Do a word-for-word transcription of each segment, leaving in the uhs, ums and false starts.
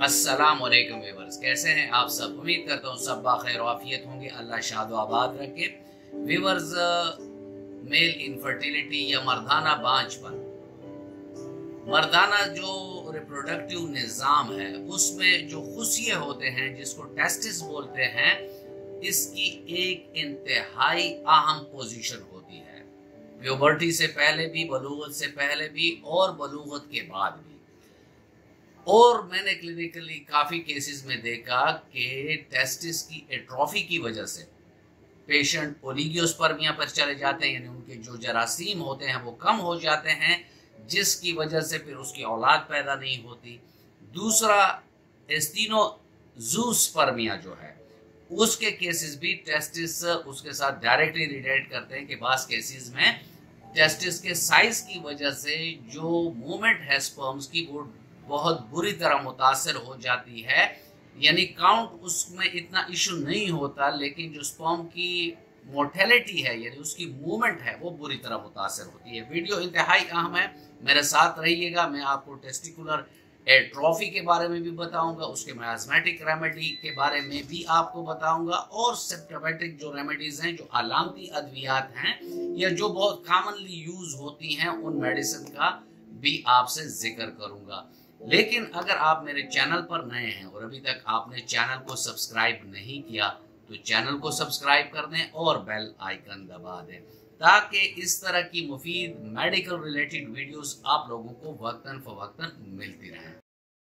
अस्सलाम वालेकुम व्यूअर्स, कैसे हैं आप सब। उम्मीद करता हूँ सब बाखैर आफियत होंगे, अल्लाह शादो आबाद रखे। व्यूअर्स, मेल इनफर्टिलिटी या मर्दाना बांझपन, मर्दाना जो रिप्रोडक्टिव निज़ाम है उसमें जो खुशिये होते हैं जिसको टेस्टिस बोलते हैं, इसकी एक इंतहाई अहम पोजीशन होती है प्यूबर्टी से पहले भी, बलूगत से पहले भी और बलूगत के बाद भी। और मैंने क्लिनिकली काफ़ी केसेस में देखा कि टेस्टिस की एट्रोफी की वजह से पेशेंट ओलिगोस्पर्मिया पर चले जाते हैं, यानी उनके जो जरासीम होते हैं वो कम हो जाते हैं, जिसकी वजह से फिर उसकी औलाद पैदा नहीं होती। दूसरा, एस्टिनोजूस्पर्मिया जो है उसके केसेस भी टेस्टिस उसके साथ डायरेक्टली रिलेट करते हैं कि बास केसेस में टेस्टिस के साइज की वजह से जो मूवमेंट है स्पर्म्स की वो बहुत बुरी तरह मुतासर हो जाती है। यानी काउंट उसमें इतना इशू नहीं होता, लेकिन जो स्पर्म की मोर्टेलिटी है यानी उसकी मूवमेंट है वो बुरी तरह मुतासर होती है। वीडियो इंतहाई अहम है, मेरे साथ रहिएगा। मैं आपको टेस्टिकुलर एट्रोफी के बारे में भी बताऊंगा, उसके मायास्मेटिक रेमेडी के बारे में भी आपको बताऊंगा, और सिम्प्टोमेटिक जो रेमेडीज हैं, जो अलामती अद्वियात हैं या जो बहुत कॉमनली यूज होती हैं, उन मेडिसिन का भी आपसे जिक्र करूंगा। लेकिन अगर आप मेरे चैनल पर नए हैं और अभी तक आपने चैनल को सब्सक्राइब नहीं किया तो चैनल को सब्सक्राइब कर दें और बेल आइकन दबा दें, ताकि इस तरह की मुफीद मेडिकल रिलेटेड वीडियोस आप लोगों को वक्तन फवक्तन मिलती रहें।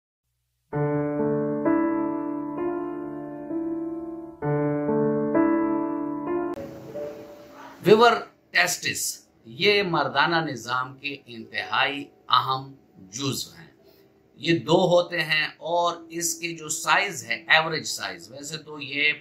व्यूअर, टेस्टिस ये मर्दाना निज़ाम के इंतहाई अहम जुज़्व हैं। ये दो होते हैं और इसके जो साइज़ है, एवरेज साइज़, वैसे तो ये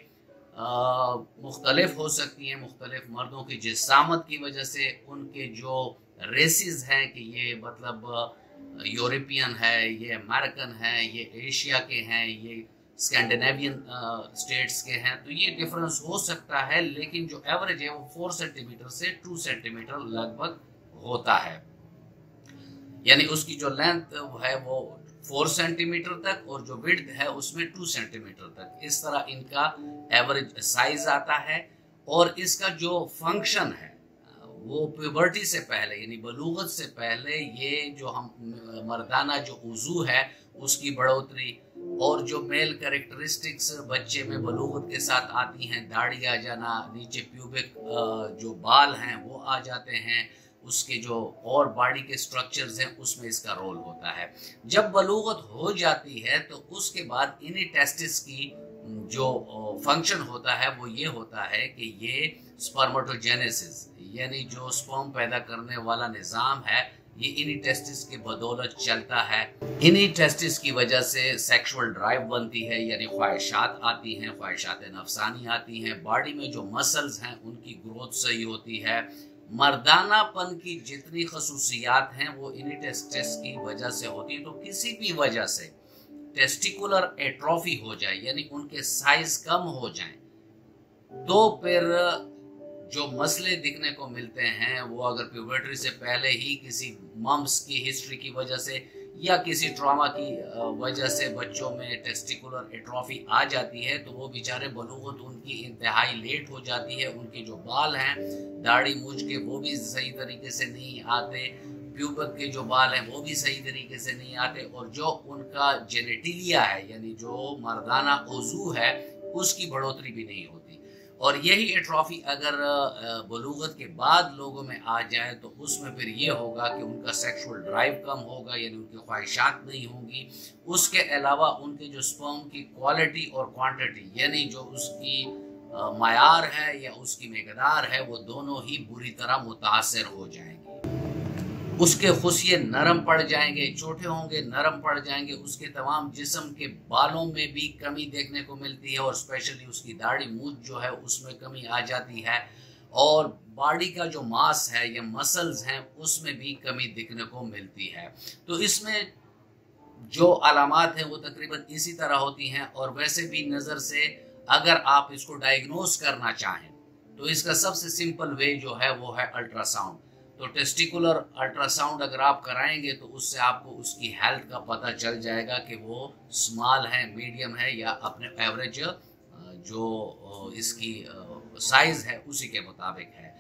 मुख्तलिफ हो सकती हैं मुख्तलिफ मर्दों की जिस्सामत की वजह से। उनके जो रेसिस हैं कि ये मतलब यूरोपियन है, ये अमेरिकन है, ये एशिया के हैं, ये स्कैंडिनेवियन स्टेट्स के हैं, तो ये डिफरेंस हो सकता है, लेकिन जो एवरेज है वो फोर सेंटीमीटर से टू सेंटीमीटर लगभग होता है। यानी उसकी जो लेंथ है वो फोर सेंटीमीटर तक और जो विड्थ है उसमें टू सेंटीमीटर तक, इस तरह इनका एवरेज साइज आता है। और इसका जो फंक्शन है वो प्यूबर्टी से पहले यानी बलूगत से पहले ये जो हम मर्दाना जो उज़ू है उसकी बढ़ोतरी और जो मेल कैरेक्टरिस्टिक्स बच्चे में बलूगत के साथ आती हैं, दाढ़ी आ जाना, नीचे प्यूबिक जो बाल हैं वो आ जाते हैं, उसके जो और बॉडी के स्ट्रक्चर्स हैं उसमें इसका रोल होता है। जब बलूगत हो जाती है तो उसके बाद इन्हीं टेस्टिस की जो फंक्शन होता है वो ये होता है कि ये स्पर्मेटोजेनेसिस यानी जो स्पर्म पैदा करने वाला निज़ाम है ये इन्हीं टेस्टिस की बदौलत चलता है। इन्हीं टेस्टिस की वजह से सेक्सुअल ड्राइव बनती है, यानी ख्वाहिशात आती हैं, ख्वाहिशात नफसानी आती हैं, बॉडी में जो मसल्स हैं उनकी ग्रोथ सही होती है। मर्दानापन की जितनी खसूसियात हैं वो इन्हीं टेस्टिस की वजह से होती है। तो किसी भी वजह से टेस्टिकुलर एट्रोफी हो जाए यानी उनके साइज कम हो जाए तो फिर जो मसले दिखने को मिलते हैं वो अगर प्यूबर्टी से पहले ही किसी मम्स की हिस्ट्री की वजह से या किसी ट्रॉमा की वजह से बच्चों में टेस्टिकुलर एट्रोफी आ जाती है तो वो बेचारे बलूगत उनकी इंतहाई लेट हो जाती है। उनके जो बाल हैं, दाढ़ी मूछ के वो भी सही तरीके से नहीं आते, प्यूबक के जो बाल हैं वो भी सही तरीके से नहीं आते, और जो उनका जेनेटिलिया है यानी जो मर्दाना उज़ू है उसकी बढ़ोतरी भी नहीं होती। और यही एट्रोफी अगर बलूगत के बाद लोगों में आ जाए तो उसमें फिर ये होगा कि उनका सेक्सुअल ड्राइव कम होगा यानी उनकी ख्वाहिशात नहीं होंगी। उसके अलावा उनके जो स्पर्म की क्वालिटी और क्वांटिटी यानी जो उसकी मायार है या उसकी मकदार है वो दोनों ही बुरी तरह मुतासर हो जाएंगे। उसके खुशिये नरम पड़ जाएंगे, छोटे होंगे, नरम पड़ जाएंगे। उसके तमाम जिस्म के बालों में भी कमी देखने को मिलती है और स्पेशली उसकी दाढ़ी मूछ जो है उसमें कमी आ जाती है, और बॉडी का जो मास है या मसल्स हैं उसमें भी कमी दिखने को मिलती है। तो इसमें जो अलामात हैं वो तकरीबन इसी तरह होती हैं। और वैसे भी नज़र से अगर आप इसको डायग्नोज करना चाहें तो इसका सबसे सिंपल वे जो है वो है अल्ट्रासाउंड। तो टेस्टिकुलर अल्ट्रासाउंड अगर आप कराएंगे तो उससे आपको उसकी हेल्थ का पता चल जाएगा कि वो स्मॉल है, मीडियम है या अपने एवरेज जो इसकी साइज है उसी के मुताबिक है।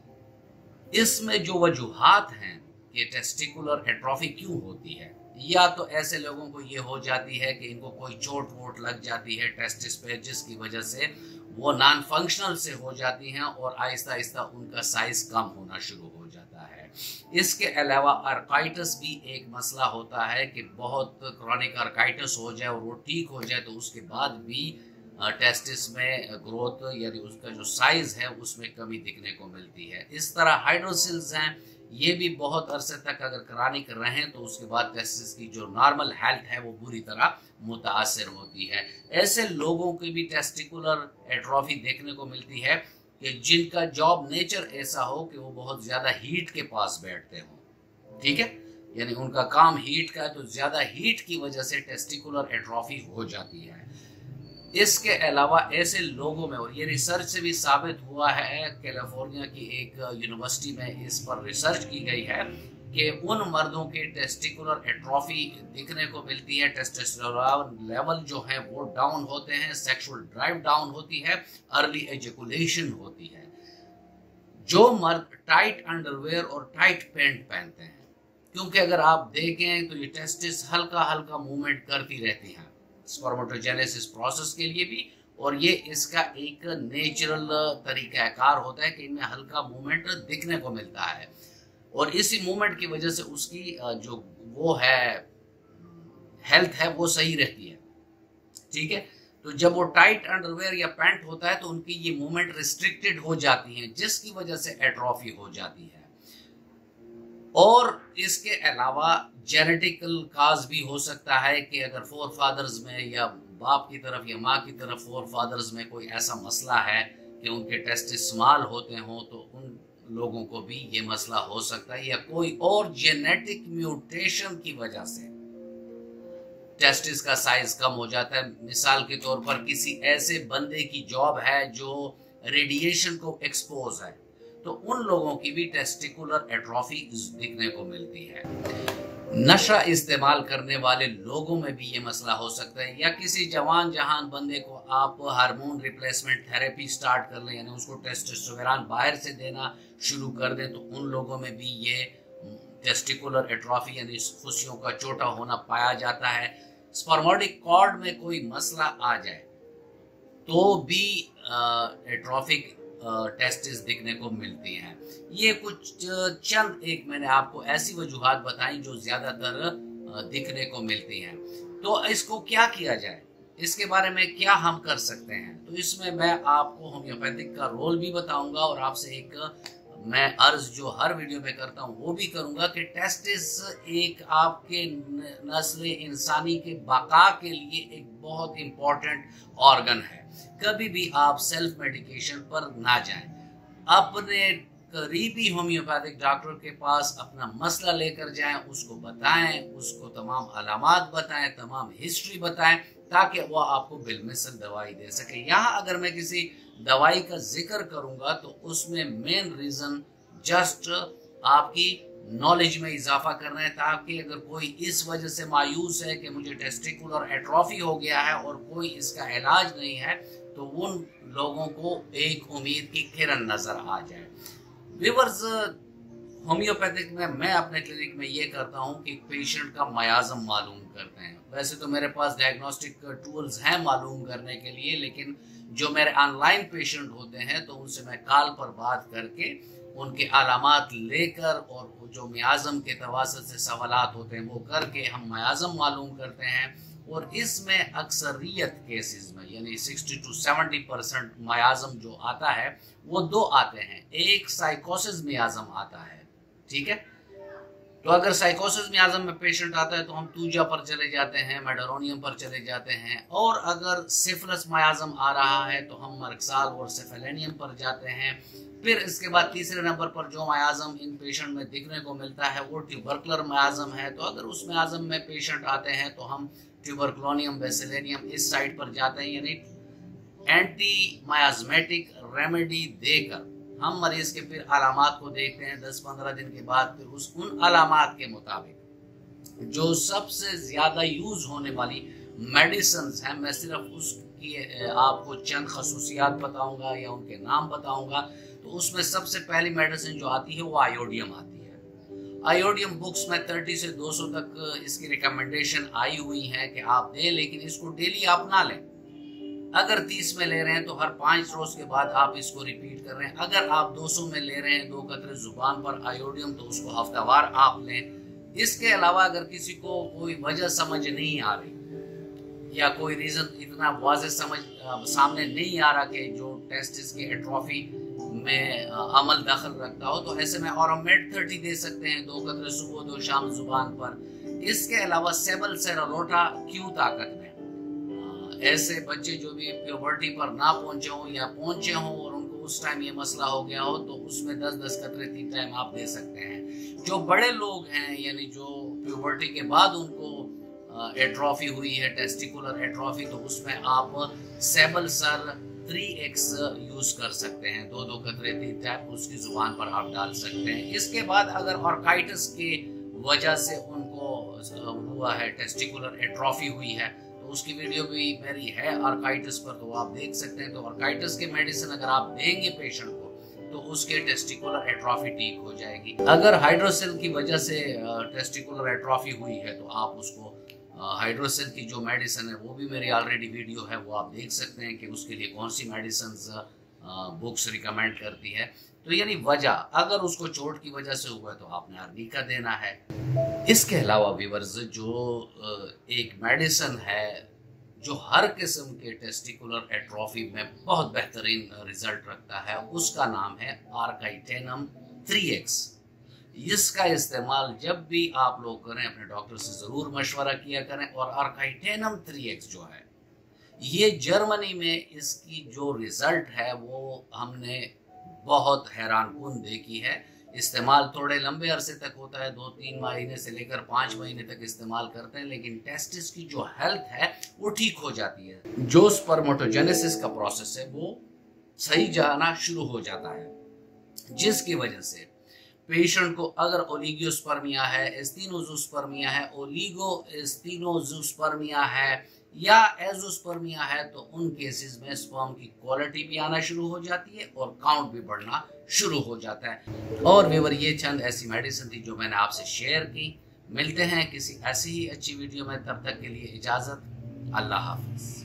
इसमें जो वजूहात हैं कि टेस्टिकुलर एट्रोफी क्यों होती है, या तो ऐसे लोगों को ये हो जाती है कि इनको कोई चोट वोट लग जाती है टेस्टिस पे, जिसकी वजह से वो नॉन फंक्शनल से हो जाती हैं और आहिस्ता आहिस्ता उनका साइज कम होना शुरू हो जाता है। इसके अलावा आर्काइटिस भी एक मसला होता है कि बहुत क्रॉनिक आर्काइटिस हो जाए और वो ठीक हो जाए तो उसके बाद भी टेस्टिस में ग्रोथ यानी उसका जो साइज है उसमें कमी दिखने को मिलती है। इस तरह हाइड्रोसिल्स हैं, ये भी बहुत अरसे तक अगर क्रॉनिक रहें तो उसके बाद टेस्टिस की जो नॉर्मल हेल्थ है वो बुरी तरह मुतासर होती है। ऐसे लोगों की भी टेस्टिकुलर एट्रोफी देखने को मिलती है कि जिनका जॉब नेचर ऐसा हो कि वो बहुत ज्यादा हीट के पास बैठते हो, ठीक है, यानी उनका काम हीट का, तो ज्यादा हीट की वजह से टेस्टिकुलर एट्रोफी हो जाती है। इसके अलावा ऐसे लोगों में, और ये रिसर्च से भी साबित हुआ है, कैलिफोर्निया की एक यूनिवर्सिटी में इस पर रिसर्च की गई है कि उन मर्दों के टेस्टिकुलर एट्रोफी दिखने को मिलती है, टेस्टोस्टेरोन लेवल जो है वो डाउन होते हैं, सेक्सुअल ड्राइव डाउन होती है, अर्ली एजैकुलेशन होती है। जो मर्द टाइट अंडरवेयर और टाइट पैंट पहनते हैं, क्योंकि अगर आप देखें तो ये टेस्टिस हल्का हल्का मूवमेंट करती रहती हैं स्पर्मेटोजेनेसिस प्रोसेस के लिए भी, और ये इसका एक नेचुरल तरीकाकार होता है कि इनमें हल्का मूवमेंट दिखने को मिलता है, और इसी मूवमेंट की वजह से उसकी जो वो है हेल्थ है वो सही रहती है, ठीक है। तो जब वो टाइट अंडरवेयर या पैंट होता है तो उनकी ये मूवमेंट रिस्ट्रिक्टेड हो जाती है, जिसकी वजह से एट्रोफी हो जाती है। और इसके अलावा जेनेटिकल काज भी हो सकता है कि अगर फोर फादर्स में या बाप की तरफ या माँ की तरफ फोर फादर्स में कोई ऐसा मसला है कि उनके टेस्टिस स्मॉल होते हों तो उन लोगों को भी ये मसला हो सकता है, या कोई और जेनेटिक म्यूटेशन की वजह से टेस्टिस का साइज कम हो जाता है। मिसाल के तौर पर किसी ऐसे बंदे की जॉब है जो रेडिएशन को एक्सपोज है, तो उन लोगों की भी टेस्टिकुलर एट्रोफी दिखने को मिलती है। नशा इस्तेमाल करने वाले लोगों में भी ये मसला हो सकता है, या किसी जवान जहान बंदे को आप हार्मोन रिप्लेसमेंट थेरेपी स्टार्ट कर लें, यानी उसको टेस्टोस्टेरोन बाहर से देना शुरू कर दें, तो उन लोगों में भी ये टेस्टिकुलर एट्रोफी यानी फुस्सियों का छोटा होना पाया जाता है। स्पर्मेटिक कॉर्ड में कोई मसला आ जाए तो भी एट्रोफिक टेस्टिस दिखने को मिलती हैं। ये कुछ चंद एक मैंने आपको ऐसी वजूहात बताई जो ज्यादातर दिखने को मिलती हैं। तो इसको क्या किया जाए, इसके बारे में क्या हम कर सकते हैं, तो इसमें मैं आपको होम्योपैथिक का रोल भी बताऊंगा, और आपसे एक मैं अर्ज जो हर वीडियो में करता हूं वो भी करूंगा कि टेस्टिस एक आपके नस्ल इंसानी के बका के लिए एक बहुत इंपॉर्टेंट ऑर्गन है। कभी भी आप सेल्फ मेडिकेशन पर ना जाएं, अपने करीबी होम्योपैथिक डॉक्टर के पास अपना मसला लेकर जाएं, उसको बताएं, उसको तमाम अलामात बताएं, तमाम हिस्ट्री बताएं, ताकि वो आपको बिलमिसल दवाई दे सके। यहाँ अगर मैं किसी दवाई का जिक्र करूंगा तो उसमें मेन रीजन जस्ट आपकी नॉलेज में इजाफा करना है, ताकि अगर कोई इस वजह से मायूस है कि मुझे टेस्टिकुलर एट्रोफी हो गया है और कोई इसका इलाज नहीं है, तो उन लोगों को एक उम्मीद की किरण नजर आ जाए। व्यूअर्स, होम्योपैथिक में मैं अपने क्लिनिक में ये करता हूँ कि पेशेंट का मयाज़म मालूम करते हैं। वैसे तो मेरे पास डायग्नोस्टिक टूल्स हैं मालूम करने के लिए, लेकिन जो मेरे ऑनलाइन पेशेंट होते हैं तो उनसे मैं कॉल पर बात करके उनके अलामात लेकर और जो मयाज़म के तवासत से सवालात होते हैं वो करके हम मयाज़म मालूम करते हैं। और इसमें अक्सरियत केसेस में यानी sixty to seventy percent miasm जो आता है वो दो आते हैं। एक साइकोसिस मयाज़म आता है, ठीक है। तो अगर साइकोसिस मयाज़म में पेशेंट आता है तो हम तूजा पर चले जाते हैं, मेडरोनियम पर चले जाते हैं, और अगर सिफिलिस मयाज़म आ रहा है तो हम मर्क्साल और सेफेलेनियम पर जाते हैं। फिर इसके बाद तीसरे नंबर पर जो मयाज़म इन पेशेंट में दिखने को मिलता है वो ट्यूबरकुलर मयाज़म है। तो अगर उस मयाज़म में पेशेंट आते हैं तो हम ट्यूबरक्लोनियम बेसिलेनियम इस साइड पर जाते हैं, यानी एंटी मायाज़मेटिक रेमेडी देकर हम मरीज के फिर अलामात को देखते हैं, दस पंद्रह दिन के बाद फिर उस उन अलामात के मुताबिक जो सबसे ज्यादा यूज होने वाली मेडिसिन हैं, मैं सिर्फ उसकी आपको चंद खसूसियात बताऊंगा या उनके नाम बताऊंगा। तो उसमें सबसे पहली मेडिसिन जो आती है वो आयोडियम आती है। आयोडियम बुक्स में तीस से दो सौ तक इसकी रिकमेंडेशन आई हुई है कि आप दें, लेकिन इसको डेली आप ना लें। अगर तीस में ले रहे हैं तो हर पांच रोज के बाद आप इसको रिपीट कर रहे हैं। अगर आप दो सौ में ले रहे हैं, दो कतरे जुबान पर आयोडियम, तो उसको हफ्तावार आप लें। इसके अलावा अगर किसी को कोई वजह समझ नहीं आ रही या कोई रीजन इतना वाज़ेह समझ सामने नहीं आ रहा कि जो टेस्टिस की एट्रोफी में अमल दखल रखता हो, तो ऐसे में ऑरोमेट थर्टी दे सकते हैं, दो कतरे सुबह दो शाम जुबान पर। इसके अलावा सेबल सेरालोटा क्यू ताकत में ऐसे बच्चे जो भी प्यूबर्टी पर ना पहुंचे हों या पहुंचे हों और उनको उस टाइम ये मसला हो गया हो, तो उसमें दस दस कतरे तीन टाइम आप दे सकते हैं। जो बड़े लोग हैं यानी जो प्यूबर्टी के बाद उनको एट्रोफी हुई है, टेस्टिकुलर एट्रोफी, तो उसमें आप सेबल सर थ्री एक्स यूज कर सकते हैं, दो दो कतरे तीन टाइम उसकी जुबान पर आप डाल सकते हैं। इसके बाद अगर ऑर्काइटिस की वजह से उनको हुआ है, टेस्टिकुलर एट्रोफी हुई है, तो उसकी वीडियो भी मेरी है ऑर्काइटिस पर, तो आप देख सकते हैं। तो ऑर्काइटिस के मेडिसिन अगर आप देंगे पेशेंट को तो उसके टेस्टिकुलर एट्रोफी ठीक हो जाएगी। अगर हाइड्रोसेल की वजह से टेस्टिकुलर एट्रोफी हुई है तो आप उसको हाइड्रोसेल की जो मेडिसिन है वो भी मेरी ऑलरेडी वीडियो है, वो आप देख सकते हैं कि उसके लिए कौन सी मेडिसिन बुक्स रिकमेंड करती है। तो यानी वजह अगर उसको चोट की वजह से हुआ है तो आपने अर्निका देना है। इसके अलावा व्यूअर्स जो एक मेडिसिन है जो हर किस्म के टेस्टिकुलर एट्रोफी में बहुत बेहतरीन रिजल्ट रखता है, उसका नाम है आर्काइटेनम थ्री एक्स। इसका इस्तेमाल जब भी आप लोग करें अपने डॉक्टर से जरूर मशवरा किया करें। और आर्काइटेनम थ्री एक्स जो है ये जर्मनी में इसकी जो रिजल्ट है वो हमने बहुत हैरान कुन देखी है। इस्तेमाल थोड़े लंबे अरसे तक होता है, दो तीन महीने से लेकर पाँच महीने तक इस्तेमाल करते हैं, लेकिन टेस्टिस की जो हेल्थ है वो ठीक हो जाती है। जो स्पर्मेटोजेनेसिस का प्रोसेस है वो सही जाना शुरू हो जाता है, जिसकी वजह से पेशेंट को अगर ओलिगोस्पर्मिया है, एस्टिनोजोस्पर्मिया है, ओलिगो एस्टिनोजोस्पर्मिया है या एजोस्पर्मिया है, तो उन केसेस में स्पर्म की क्वालिटी भी आना शुरू हो जाती है और काउंट भी बढ़ना शुरू हो जाता है। और व्यूअर ये चंद ऐसी मेडिसिन थी जो मैंने आपसे शेयर की। मिलते हैं किसी ऐसी ही अच्छी वीडियो में, तब तक के लिए इजाजत, अल्लाह हाफिज।